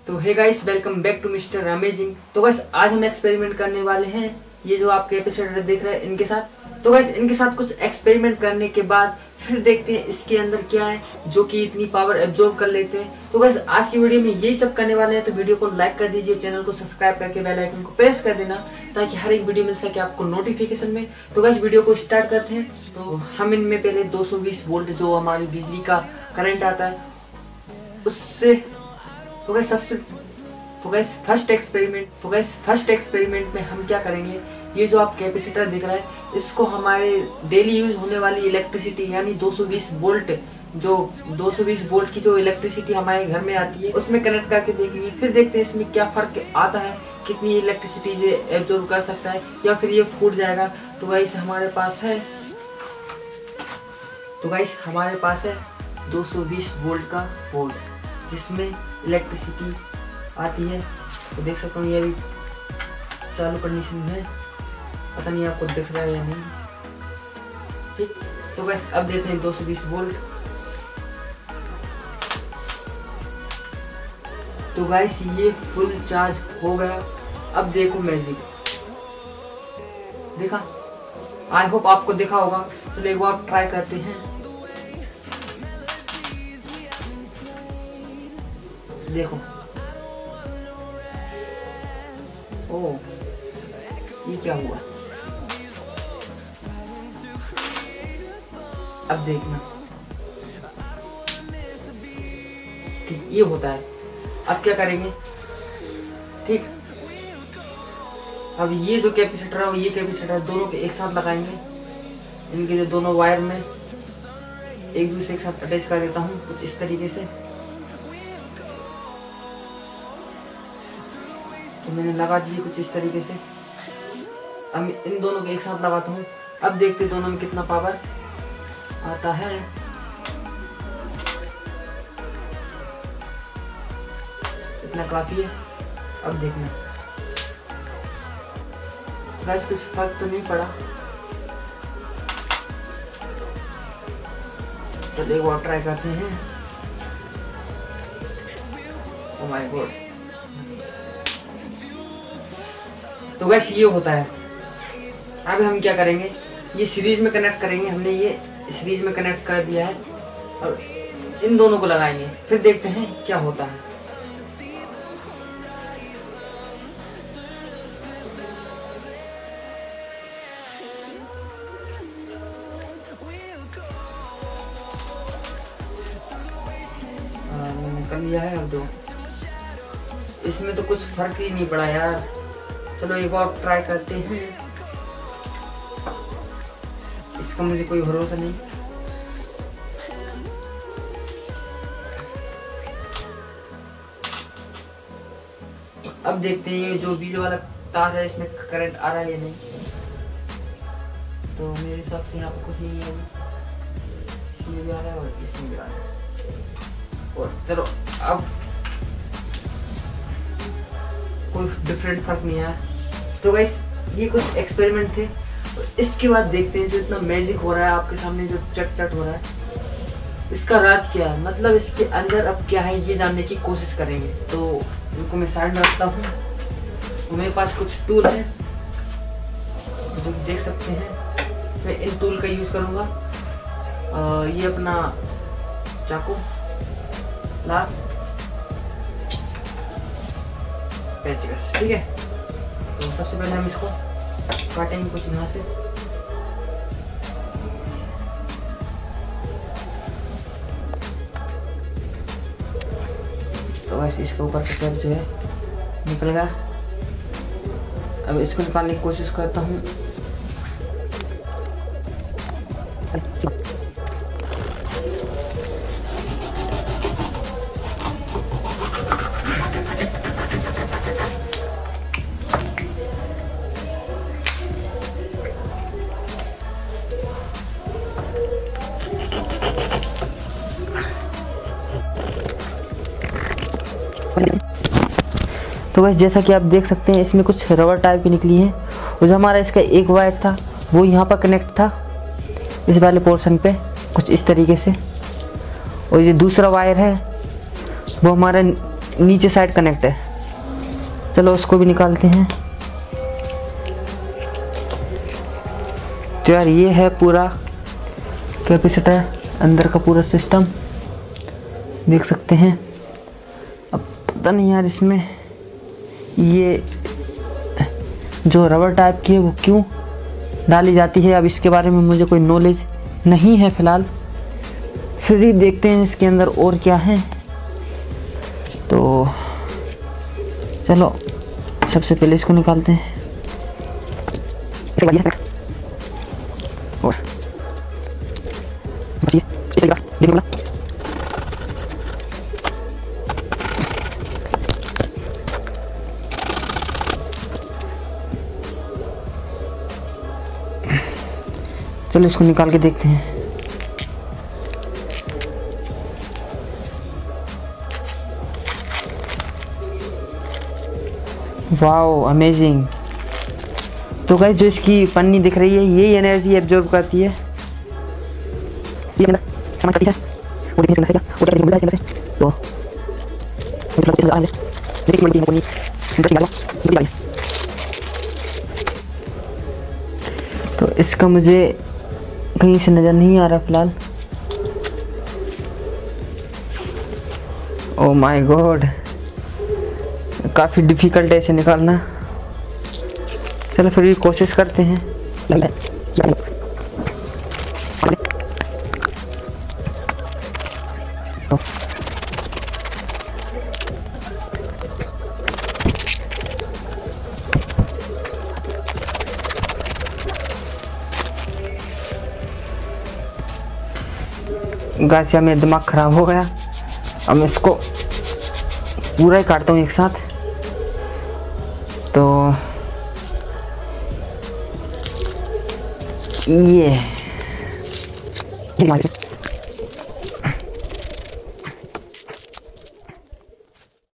तो hey guys, welcome back to mister Amazing. तो guys आज हम एक्सपेरिमेंट करने वाले हैं ये जो आप कैपेसिटर देख रहे हैं इनके साथ। तो गाइस इनके साथ कुछ एक्सपेरिमेंट करने के बाद फिर देखते हैं इसके अंदर क्या है जो कि इतनी पावर एब्जॉर्ब कर लेते हैं। तो गाइस आज की वीडियो में यही सब करने वाले हैं। तो वीडियो को लाइक कर दीजिए, चैनल को सब्सक्राइब करके बेल आइकन को प्रेस कर देना ताकि हर एक वीडियो मिल सके आपको नोटिफिकेशन में। तो गाइस वीडियो को स्टार्ट करते हैं। तो हम इनमें पहले 220 वोल्ट जो हमारी बिजली का करंट आता है उससे तो गाइस फर्स्ट एक्सपेरिमेंट में हम क्या करेंगे, ये जो आप कैपेसिटर दिख रहा है इसको हमारे डेली यूज होने वाली इलेक्ट्रिसिटी यानी 220 वोल्ट की जो इलेक्ट्रिसिटी हमारे घर में आती है उसमें कनेक्ट करके देखेंगे। फिर देखते हैं इसमें क्या फर्क आता है, कितनी इलेक्ट्रिसिटी ये एब्जॉर्ब कर सकता है या फिर ये फूट जाएगा। तो गाइस हमारे पास है 220 वोल्ट का बोर्ड जिसमें इलेक्ट्रिसिटी आती है। तो देख सकता हूँ ये अभी चालू कंडीशन में है, पता नहीं आपको दिख रहा है या नहीं। ठीक, तो बस अब देते हैं 220 वोल्ट। तो गाइस ये फुल चार्ज हो गया। अब देखो मैजिक, देखा? आई होप आपको देखा होगा। चलो एक बार ट्राई करते हैं। देखो, ओह ये क्या हुआ, अब देखना। ठीक, ये होता है। अब क्या करेंगे, ठीक, अब ये जो कैपेसिटर है और ये कैपेसिटर दोनों के एक साथ लगाएंगे। इनके जो दोनों वायर में एक दूसरे के साथ अटैच कर देता हूँ कुछ इस तरीके से। तो मैंने लगा दिए कुछ इस तरीके से। अब इन दोनों को एक साथ लगाता हूँ। अब देखते दोनों में कितना पावर आता है। इतना काफी है। अब देखना गाइस कुछ फर्क तो नहीं पड़ा। चलो एक बार ट्राई करते हैं। Oh my god. तो गाइस ये होता है। अब हम क्या करेंगे, ये सीरीज में कनेक्ट करेंगे। हमने ये सीरीज में कनेक्ट कर दिया है। अब इन दोनों को लगाएंगे, फिर देखते हैं क्या होता है। मैंने कर लिया है। अब दो इसमें तो कुछ फर्क ही नहीं पड़ा यार। चलो एक बार ट्राई करते हैं। इसका मुझे कोई भरोसा नहीं। अब देखते हैं ये जो बीच वाला तार है इसमें करंट आ रहा है या नहीं। तो मेरे हिसाब से यहाँ पर कुछ नहीं है। इसमें भी आ रहा है और इसमें भी आ रहा है। और चलो अब कोई डिफरेंट फर्क नहीं आया। तो गाइस ये कुछ एक्सपेरिमेंट थे। इसके बाद देखते हैं जो इतना मैजिक हो रहा है आपके सामने, जो चट हो रहा है, इसका राज क्या है, मतलब इसके अंदर अब क्या है ये जानने की कोशिश करेंगे। तो इनको मैं साइड में रखता हूँ। तो मेरे पास कुछ टूल है जो देख सकते हैं। मैं इन टूल का यूज करूँगा। ये अपना चाकू, लाश, पेचकस, ठीक है। तो सबसे पहले हम इसको काटेंगे कुछ यहाँ से। तो बस इसके ऊपर का टेप जो है निकल गया। अब इसको निकालने की कोशिश करता हूँ। तो बस जैसा कि आप देख सकते हैं इसमें कुछ रबर टाइप की निकली है। और जो हमारा इसका एक वायर था वो यहाँ पर कनेक्ट था इस वाले पोर्शन पे कुछ इस तरीके से। और ये दूसरा वायर है वो हमारा नीचे साइड कनेक्ट है। चलो उसको भी निकालते हैं। तो यार ये है पूरा कैपेसिटर, अंदर का पूरा सिस्टम देख सकते हैं। अब पता नहीं यार इसमें ये जो रबर टाइप की है वो क्यों डाली जाती है, अब इसके बारे में मुझे कोई नॉलेज नहीं है फ़िलहाल। फिर ही देखते हैं इसके अंदर और क्या है। तो चलो सबसे पहले इसको निकालते हैं। चलो इसको निकाल के देखते हैं। Wow amazing. तो गाइस जो इसकी पन्नी दिख रही है ये एनर्जी एब्जॉर्ब करती है, ये अंदर सामान करती है, वो देखने से लगेगा वो क्या मिल रहा है तो मतलब इसे आने देखिए मंडी में कोई इंडस्ट्री डाला। तो इसका मुझे कहीं से नज़र नहीं आ रहा फ़िलहाल। ओह माय गॉड, काफ़ी डिफ़िकल्ट है इसे निकालना। चलो फिर भी कोशिश करते हैं। गाइस यार मेरा दिमाग ख़राब हो गया। अब मैं इसको पूरा ही काटता हूँ एक साथ। तो ये